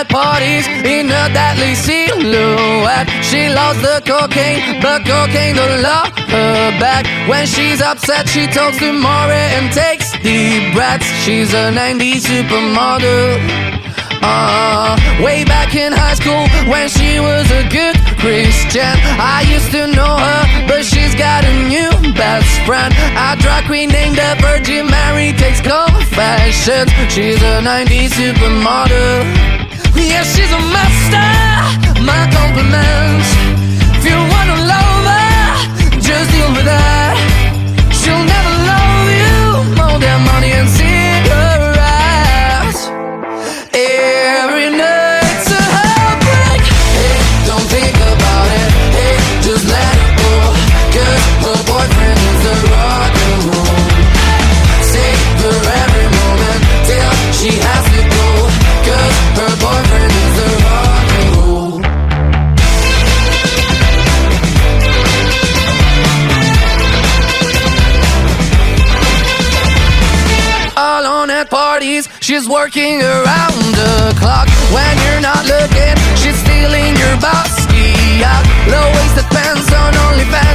at parties in a deadly silhouette. She loves the cocaine, but cocaine don't love her back. When she's upset, she talks to Maury and takes deep breaths. She's a 90s supermodel. Way back in high school when she was a good Christian, I used to know her, but she's got a new best friend. A drag queen named the Virgin Mary takes confessions. She's a 90s supermodel. Yeah, she's a master, my compliments. If you wanna love her, just deal with her. She'll never love you more than money and cigarettes. Every night's a heartbreak. Hey, don't think about it. Hey, just let it go. Cause her boyfriend is the rock and roll. Savor every moment till she has to go. Cause her boyfriend is the rock and roll. Alone at parties, she's working around the clock. When you're not looking, she's stealing your bossy out. Low-waisted pants on OnlyFans.